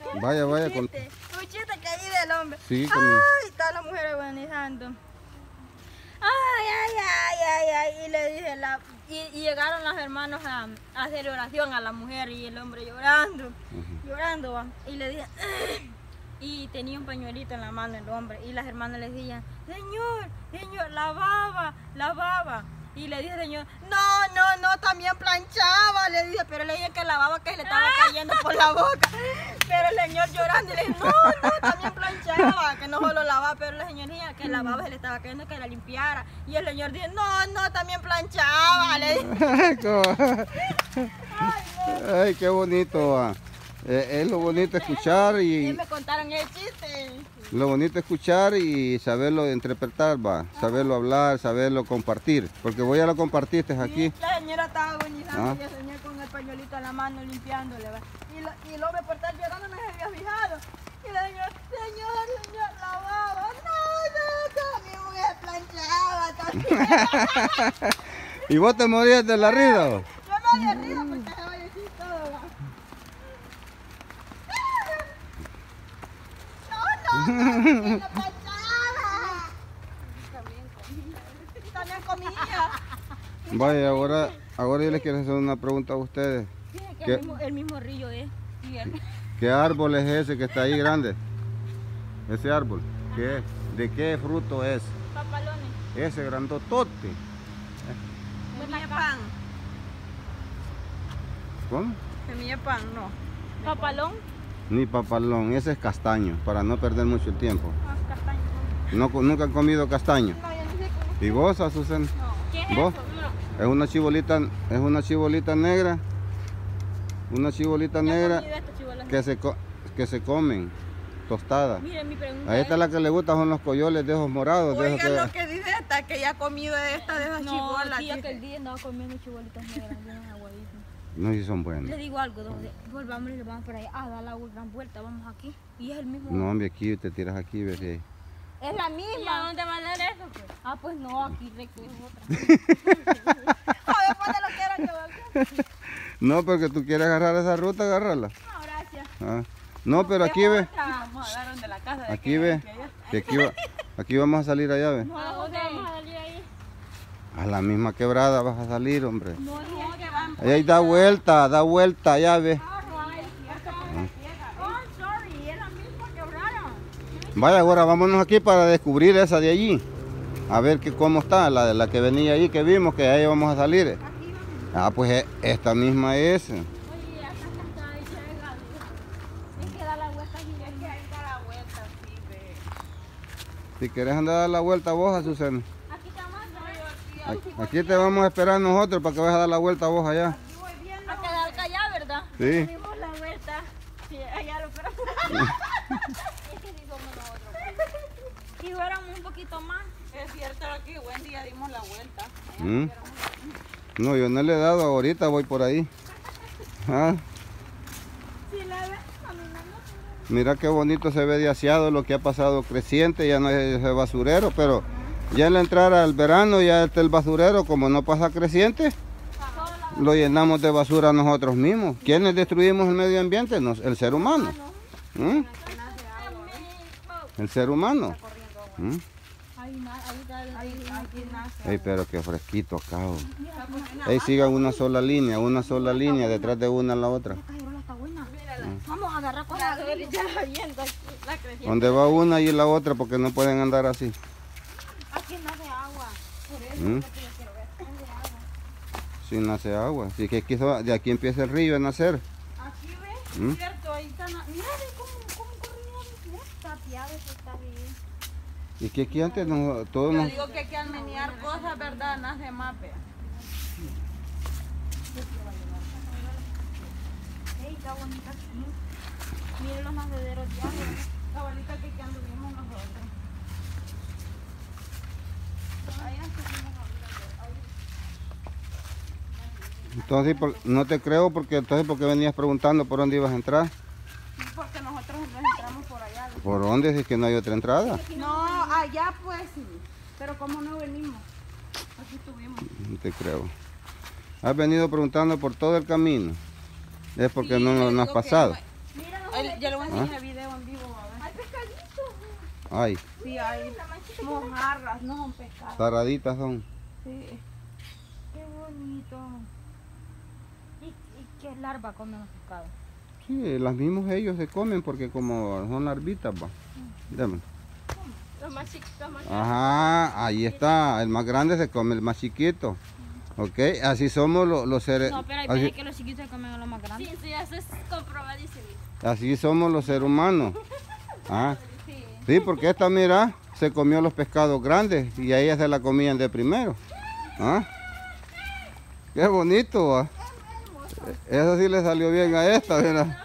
Vaya, vaya. Un chiste que hay del hombre. Sí, Ay, está la mujer agonizando. Ay. Y le dije, y llegaron los hermanos a hacer oración a la mujer y el hombre llorando, llorando. ¿Va? Y le dije, y tenía un pañuelito en la mano el hombre. Y las hermanas le decían, señor, lavaba. Y le dije, señor, no, también planchaba. Le dije, pero le dije que lavaba, que se le estaba cayendo por la boca. Pero el señor llorando, y le dije, no, también planchaba, que no solo lavaba, pero la señora decía que lavaba, se le estaba cayendo, que la limpiara. Y el señor dice, no, también planchaba. Le dije. Ay, qué bonito. Va. Es lo bonito escuchar y me contaron el chiste. Lo bonito es escuchar y saberlo interpretar, va, saberlo hablar, saberlo compartir, porque vos ya lo compartiste aquí. La señora estaba agonizando y el señor con el pañuelito en la mano limpiándole, ¿va? Y el hombre por estar llorando no se había fijado. Y la señora, señor, lavaba. No, mi mujer planchaba también. ¿Y vos te morías de la risa? Yo me había rido porque se va a decir todo, ¿va? No, planchaba. También comía. Vaya, ahora yo les quiero hacer una pregunta a ustedes. El mismo río es. ¿Qué árbol es ese que está ahí grande? Ese árbol, ¿qué es? ¿De qué fruto es? Papalones. Ese grandotote. Semilla de pan. ¿Cómo? Semilla de pan, no. Papalón. Ni papalón, ese es castaño, para no perder mucho el tiempo. Castaño. ¿Nunca han comido castaño? No, yo no sé cómo. ¿Y vos, Azucena? No. ¿Qué es ¿Vos? eso? No. Es una chibolita negra. Una chibolita negra que se comen, tostada. Miren, mi pregunta A esta la que le gusta son los coyoles de ojos morados. Oigan lo que dice esta, que ya ha comido de esta, de esas chibolas. No, tía, que el día andaba comiendo chibolitas negras, bien aguaditas. No, si son buenos. Le digo algo, volvamos y nos vamos por allá a dar la gran vuelta, vamos aquí. Y es el mismo. No, hombre, aquí te tiras aquí, ves que... Es la misma. ¿Y a dónde va a dar eso? Pues? Ah, pues no, aquí recto es otra. A después de lo que era que No, porque tú quieres agarrar esa ruta, agárrala. No, gracias. Ah. No, pero aquí ve. Vamos a dar donde la casa. Aquí ve. Que aquí vamos a salir allá, ve. ¿A dónde vamos a salir ahí? A la misma quebrada vas a salir, hombre. No, es que van. Ahí da vuelta, allá ve. Oh, sorry, es la misma quebraron. Vaya, ahora vámonos aquí para descubrir esa de allí. A ver cómo está, la que venía ahí, que vimos, que ahí vamos a salir. Ah, pues esta misma es. Oye, acá está ahí, llega. Es que da la vuelta y es que ahí da la vuelta, sí, ve. Si querés andar a dar la vuelta vos, Azucena. Aquí estamos, Aquí te vamos a esperar nosotros para que vayas a dar la vuelta vos allá. a quedar callada, ¿verdad? Sí. Dimos la vuelta. Sí, allá lo esperamos. Es que si somos nosotros. Si fuéramos un poquito más. Es cierto que buen día dimos la vuelta. No, yo no le he dado ahorita, voy por ahí. Ah, Si la ves caminando. mira qué bonito se ve de aseado lo que ha pasado creciente, ya no es ese basurero, pero ya en la entrada al verano ya está el basurero, como no pasa creciente, lo llenamos de basura nosotros mismos. ¿Quiénes destruimos el medio ambiente? El ser humano. ¿Mm? El ser humano. ¿Mm? Ey, pero qué fresquito acá. Ahí sigan una sola línea, detrás de una a la otra. Vamos a agarrar con La derecha viendo la creciente. Donde va una y la otra porque no pueden andar así. Aquí nace agua. Por eso ¿Mm? es lo que yo quiero ver. ¿Dónde hay agua? Sí nace agua. Así que aquí, de aquí empieza el río a nacer. Aquí ves, cierto, ahí está. Mira, cómo corrió. Tapiado, eso está bien. Y que aquí antes todos Yo nos... digo que aquí al menear cosas, ¿verdad? Nace más, vea. Ey, está bonita aquí. Miren los nacederos de agua. La bolita que aquí anduvimos nosotros. Allá estuvimos Entonces, no te creo porque entonces porque venías preguntando por dónde ibas a entrar. porque nosotros nos entramos por allá. ¿Por dónde? Si es que no hay otra entrada. No, allá pues sí. Pero como no venimos, aquí estuvimos. No te creo. Has venido preguntando por todo el camino. Es porque no has pasado. Mira Ya le voy a enseñar el video en vivo. Hay pescaditos. Ay, Sí, hay mojarras, no son pescados. taraditas son. Sí. Qué bonito. ¿Y qué larva comen los pescados? Sí, las mismos ellos se comen porque como son larvitas, va. Dame. Los más chiquitos, más Ajá, ahí está. El más grande se come el más chiquito. Ok, así somos los seres. No, pero hay Así, veces que los chiquitos se comen a los más grandes. Sí, sí, eso es comprobadísimo. así somos los seres humanos. Ah, Sí. sí, porque esta, mira, se comió los pescados grandes y a ella se la comían de primero. ¿Ah? Qué bonito, ¿va? Eso sí le salió bien a esta, mira.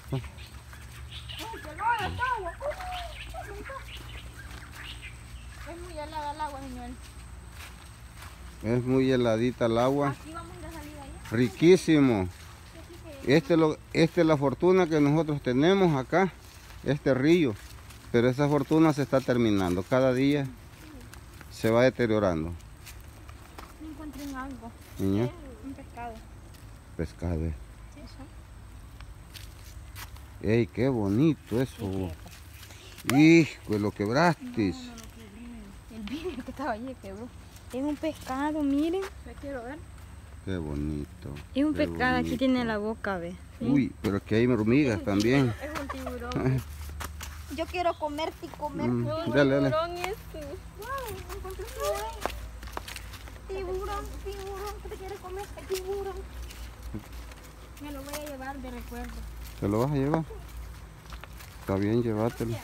Es muy helada el agua, señor. Es muy heladita el agua. Aquí vamos a ir a salir ahí. Riquísimo. Esta es la fortuna que nosotros tenemos acá, este río. Pero esa fortuna se está terminando. Cada día se va deteriorando. No encontré algo. Niña, Un pescado. pescado. Sí, eso. ¡Ey, qué bonito eso! ¡Hijo, lo quebraste! El vidrio que estaba allí quebró. Es un pescado, miren. Me quiero ver. ¡Qué bonito! Es un qué pescado, aquí bonito. tiene la boca, ve. ¿Sí? Uy, pero aquí hay hormigas también. Es un tiburón. Yo quiero comerte y comerte. Mm, Un dale, dale. tiburón es... Tiburón, tiburón, ¿qué te quieres comer? El tiburón. Me lo voy a llevar de recuerdo. ¿Te lo vas a llevar? Está bien, llévatelo.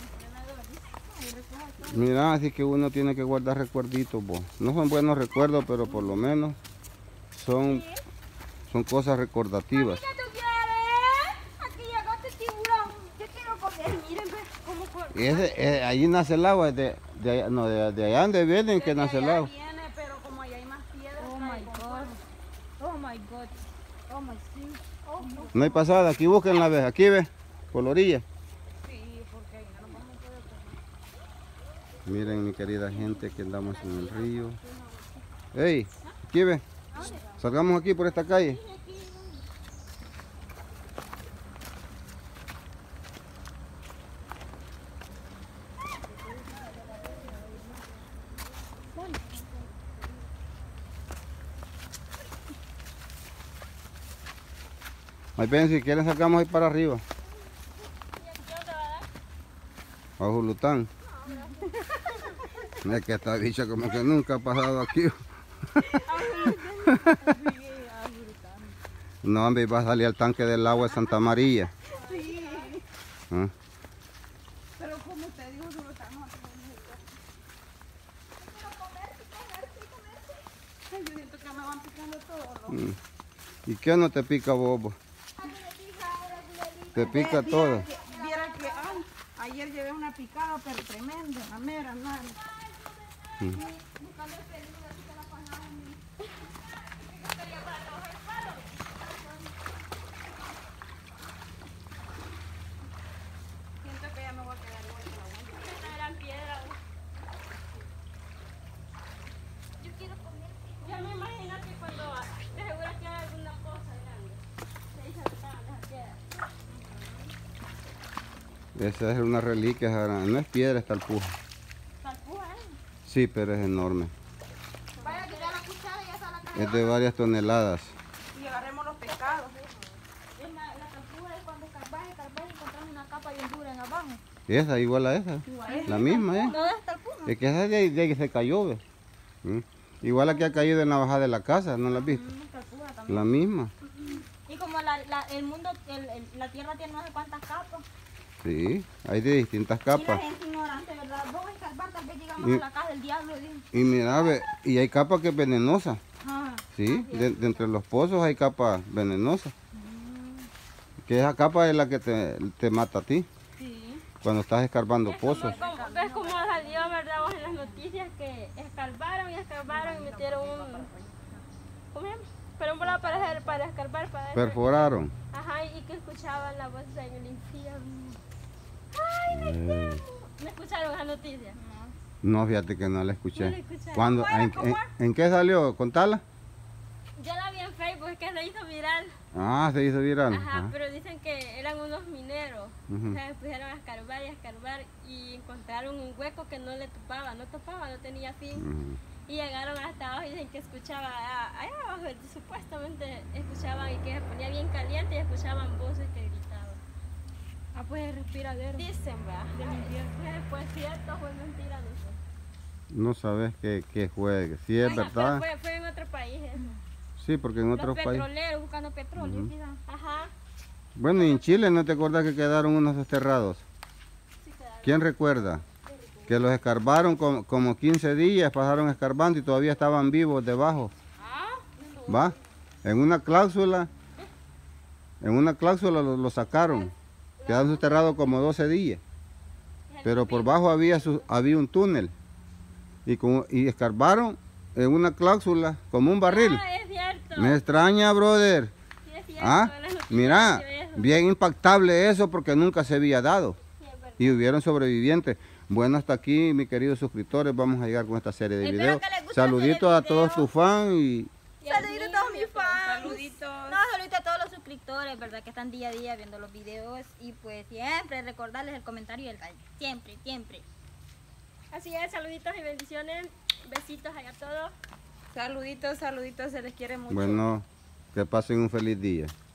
Mira, así que uno tiene que guardar recuerditos, vos. No son buenos recuerdos, pero por lo menos son cosas recordativas. ¿Qué tú quieres? Aquí llegó este tiburón. Yo quiero comer. Miren, ve cómo Allí nace el agua, de allá, no, de allá donde vienen que nace el agua. Viene, pero como allá hay más piedras. Oh my God. Oh my God. Oh my God. Oh, no. No hay pasada, aquí búsquenla, ve, aquí ve, por la orilla. Sí, porque ahí no nos vamos a poder comer. Miren, mi querida gente, que andamos en el río. Ey, aquí ve, salgamos aquí por esta calle. Ahí ven, si quieren sacamos ahí para arriba. A Julután. Es que esta bicha como que nunca ha pasado aquí. No, hombre, va a salir al tanque del agua de Santa María. Sí. ¿Ah? Pero como usted dijo, solo estamos aquí. Ay, yo siento que me van picando todo. ¿No? ¿Y qué no te pica, bobo? Te pica todo. Viera que ayer llevé una picada, pero tremenda, la mera, nada. Siento que ya me voy a quedar igual que la buena. Esta gran piedra. Yo quiero comer. Ya me imagino que cuando te aseguras que hay alguna cosa grande, se dice que estaban las piedras. Esa es una reliquia, Jara. No es piedra, es talpuja. Talpuja, Sí, pero es enorme. Vaya a tirar la cuchara y ya está la cara. Es de varias toneladas. Y agarremos los pescados. La captura es cuando escarbas y encontramos una capa bien dura en abajo. Esa, igual a esa. La misma, ¿eh? ¿Dónde está el puma? Es que esa de ahí se cayó, ¿ves? Igual la que ha caído en la bajada de la casa, ¿no la has visto? Captura también. La misma. Y como el mundo, la tierra tiene no sé cuántas capas. Sí, hay de distintas Y la capas. gente ignorante, ¿verdad? Vos a escarbar, tal vez llegamos Y- a la casa del diablo. Dijo. Y mira, ve, y hay capas que es venenosa. Ajá. Sí, de entre los pozos hay capas venenosas. Que esa capa es la que te mata a ti Sí. cuando estás escarbando pozos. Es como salió, ¿verdad? Vos en las noticias que escarbaron y metieron un... ¿Cómo se llama? Pero un volado para escarbar, para... Perforaron. Ajá, y que escuchaban la voz en el infierno. ¿Me escucharon las noticias? No, fíjate que no la No escuché. la escuché. ¿Cuándo? ¿Cómo era? ¿En, ¿Cómo en qué salió? ¿Contala? Yo la vi en Facebook, es que se hizo viral. Ah, se hizo viral. Ajá, Ah. pero dicen que era eran unos mineros. O sea, se pusieron a escarbar y encontraron un hueco que no le topaba, no tenía fin. Y llegaron hasta abajo y dicen que escuchaba, allá abajo supuestamente escuchaban y que se ponía bien caliente y escuchaban voces que gritaban. Ah, pues el respiradero. Dicen, va. Pues cierto, fue mentira, no sé. No sabes qué fue, si es verdad. Fue en otro país eso. Sí, porque en otros países. Los petroleros buscando petróleo, quizás. Ajá. Bueno, y en Chile, ¿no te acuerdas que quedaron unos desterrados? Sí, quedaron. ¿Quién recuerda? Que los escarbaron como 15 días, pasaron escarbando y todavía estaban vivos debajo. ¿Va? En una cláusula lo sacaron. Quedaron soterrados como 12 días. Pero por bajo había un túnel. Y escarbaron en una cláusula como un barril. Ah, es cierto. Me extraña, brother. Sí, es cierto. Ah, mira, bien impactable eso porque nunca se había dado. Sí, es verdad. Y hubieron sobrevivientes. Bueno, hasta aquí, mis queridos suscriptores, vamos a llegar con esta serie de Espero videos. que les guste Saluditos la a serie de todos videos. tus fans y Saluditos a todos mis fans. Saluditos. No, saluditos a todos los suscriptores, ¿verdad? Que están día a día viendo los videos. Y pues siempre recordarles el comentario y el like. Siempre, siempre. Así es, saluditos y bendiciones. Besitos allá a todos. Saluditos, se les quiere mucho. bueno, que pasen un feliz día.